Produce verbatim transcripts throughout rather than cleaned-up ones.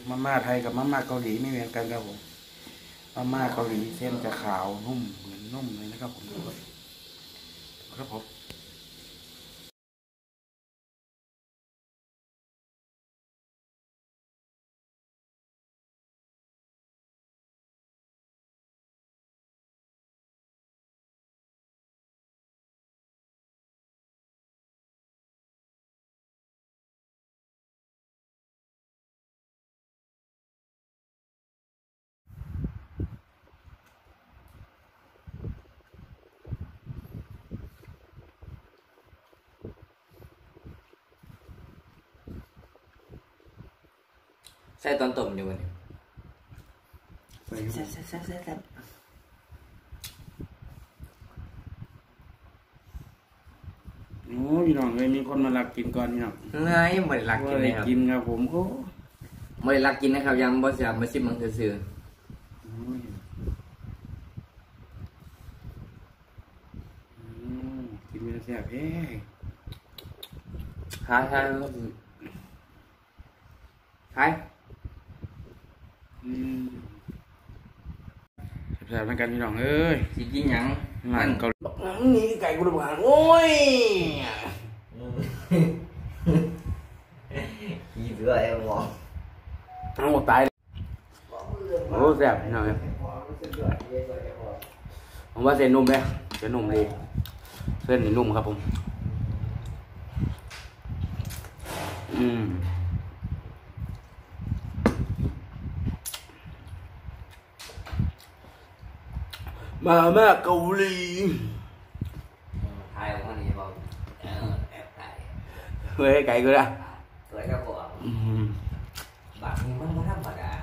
มาม่าไทยกับมาม่าเกาหลีไม่เหมือนกันครับผมมาม่าเกาหลีเส้นจะขาวนุ่มเหมือนนุ่มเลยนะครับผมครับผมใส่ตอนต้มอยู่วันนี้ใส่ใส่ใส่ใส่ใส่โอ้ยน้องเลยมีคนมาลักกินก่อนพี่น้องไงไม่ได้รักกินเลยครับกินครับผมก็ไม่ได้รักกินนะครับยังบ่จะมาชิมมันซื่อกินไม่ได้แซ่บเอ้หายหายหายแซ่บเหมือนกันพี่น้องเอ้ยสิกินหยังมันเกาหลีนี่ไก่กุหลาบโอ้ยยี่เสือเอ็มบอกทั้งหมดตายโอ้แซ่บพี่น้องผมว่าเส้นนุ่มเลยเส้นนุ่มดีเส้นนี่นุ่มครับผมอืมมาม่าเกาหลีถ่ายออกมานี่บอกแอบถ่ายเฮ้ยไก่กูละสวยครับผมบางทีมันไม่ธรรมดา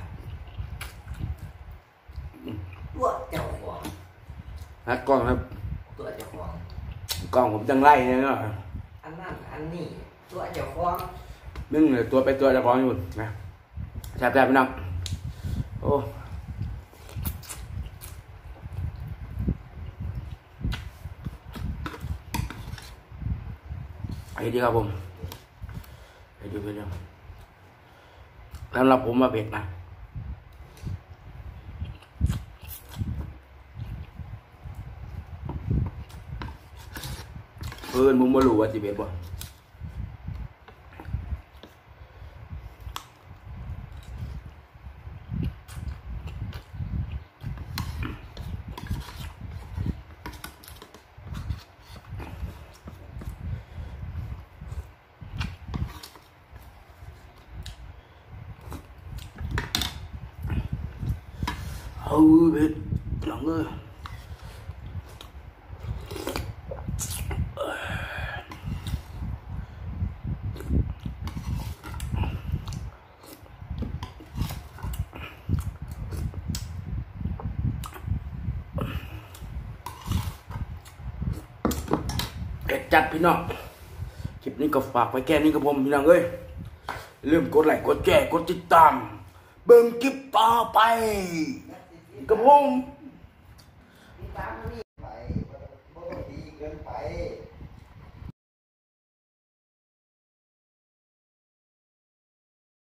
ตัวเจ้าของฮักกล้องครับตัวเจ้าของกล้องผมจังไรเนี่ยเนาะอันนั้นอันนี้ตัวเจ้าของนึ่งเลยตัวไปตัวเจ้าของอยู่นะแซ่บแซ่บพี่น้องโอ้ไอ้ดีครับผมไอ้ดีไปเรื่องสำหรับผมมาเบ็ดนะเพื่อนมึงมารู้ว่าจีเบ็ดบ่เออเบ็ดหลังเลยเอ็ดจัดพี่น้องคลิปนี้ก็ฝากไว้แค่นี้กับผมพี่น้องเอ้ยลืมกดไลค์กดแชร์กดติดตามเบิ่งคลิปต่อไปกับผม